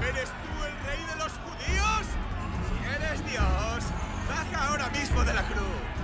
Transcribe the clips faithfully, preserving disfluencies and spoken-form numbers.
¿Eres tú el rey de los judíos? Si eres Dios, baja ahora mismo de la cruz.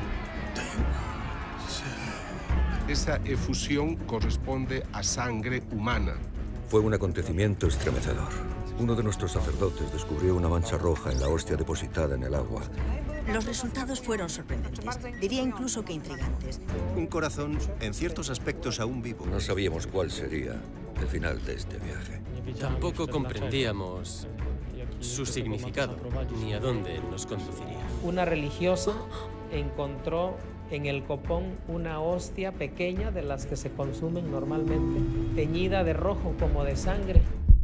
Esa efusión corresponde a sangre humana. Fue un acontecimiento estremecedor. Uno de nuestros sacerdotes descubrió una mancha roja en la hostia depositada en el agua. Los resultados fueron sorprendentes. Diría incluso que intrigantes. Un corazón, en ciertos aspectos, aún vivo. No sabíamos cuál sería el final de este viaje. Tampoco comprendíamos su significado, ni a dónde nos conduciría. Una religiosa encontró en el copón una hostia pequeña de las que se consumen normalmente, teñida de rojo como de sangre.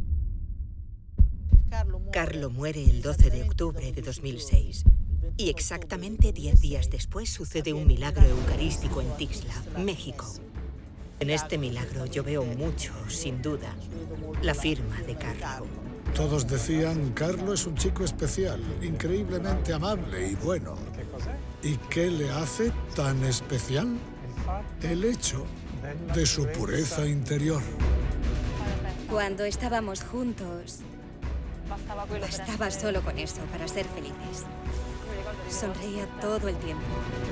Carlo muere el doce de octubre de dos mil seis. Y exactamente diez días después sucede un milagro eucarístico en Tixla, México. En este milagro yo veo mucho, sin duda, la firma de Carlo. Todos decían, Carlo es un chico especial, increíblemente amable y bueno. ¿Y qué le hace tan especial? El hecho de su pureza interior. Cuando estábamos juntos, bastaba solo con eso para ser felices. Sonreía todo el tiempo.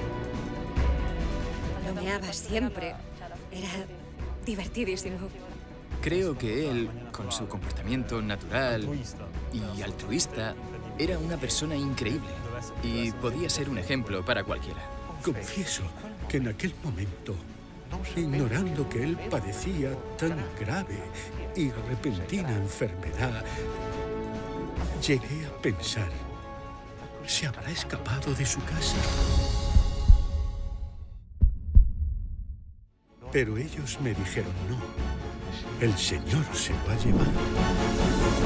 Bromeaba siempre. Era divertidísimo. Creo que él, con su comportamiento natural y altruista, era una persona increíble y podía ser un ejemplo para cualquiera. Confieso que en aquel momento, ignorando que él padecía tan grave y repentina enfermedad, llegué a pensar, ¿se habrá escapado de su casa? Pero ellos me dijeron no. El Señor se lo ha llevado.